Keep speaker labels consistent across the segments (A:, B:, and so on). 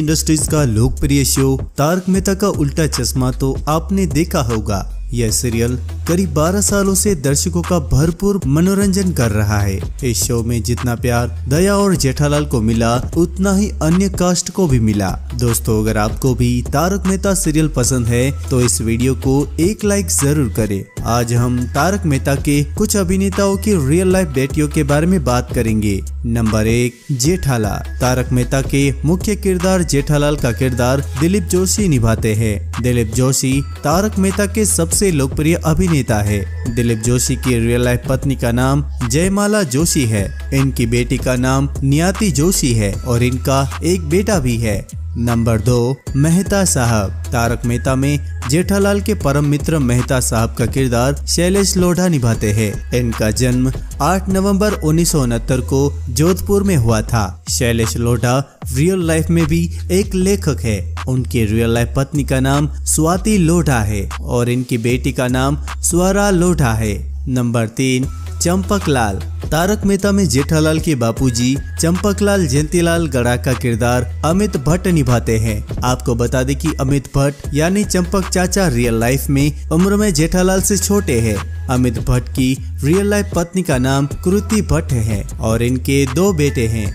A: Industries का लोकप्रिय show Tarak Mehta का उल्टा चश्मा तो आपने देखा होगा। यह सीरियल करीब 12 सालों से दर्शकों का भरपूर मनोरंजन कर रहा है। इस शो में जितना प्यार दया और जेठालाल को मिला उतना ही अन्य कास्ट को भी मिला। दोस्तों, अगर आपको भी तारक मेहता सीरियल पसंद है तो इस वीडियो को एक लाइक जरूर करें। आज हम तारक मेहता के कुछ अभिनेताओं की रियल लाइफ बेटियों के बारे में बात करेंगे। नंबर 1, जेठालाल। तारक मेहता के मुख्य किरदार जेठालाल का किरदार दिलीप जोशी निभाते हैं। दिलीप जोशी तारक मेहता के सबसे लोकप्रिय अभिनेता है। दिलीप जोशी की रियल लाइफ पत्नी का नाम जयमाला जोशी है। इनकी बेटी का नाम नियति जोशी है और इनका एक बेटा भी है। नंबर 2, मेहता साहब। तारक मेहता में जेठालाल के परम मित्र मेहता साहब का किरदार शैलेश लोढ़ा निभाते हैं। इनका जन्म 8 नवंबर 1969 को जोधपुर में हुआ था। शैलेश लोढ़ा रियल लाइफ में भी एक लेखक है। उनकी रियल लाइफ पत्नी का नाम स्वाति लोढ़ा है और इनकी बेटी का नाम स्वरा लोढ़ा है। नंबर 3, चंपकलाल। तारक मेहता में जेठालाल के बापूजी चंपकलाल जयंतीलाल गड़ा का किरदार अमित भट्ट निभाते हैं। आपको बता दें कि अमित भट्ट यानी चंपक चाचा रियल लाइफ में उम्र में जेठालाल से छोटे हैं। अमित भट्ट की रियल लाइफ पत्नी का नाम कृति भट्ट है और इनके 2 बेटे हैं।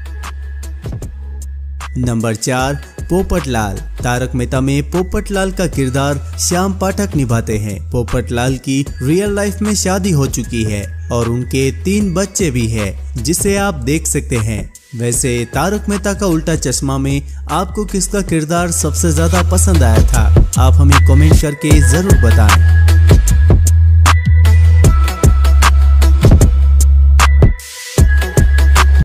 A: नंबर 4, पोपटलाल। तारक मेहता में पोपटलाल का किरदार श्याम पाठक निभाते हैं। पोपटलाल की रियल लाइफ में शादी हो चुकी है और उनके 3 बच्चे भी हैं, जिसे आप देख सकते हैं। वैसे तारक मेहता का उल्टा चश्मा में आपको किसका किरदार सबसे ज्यादा पसंद आया था? आप हमें कमेंट करके जरूर बताएं।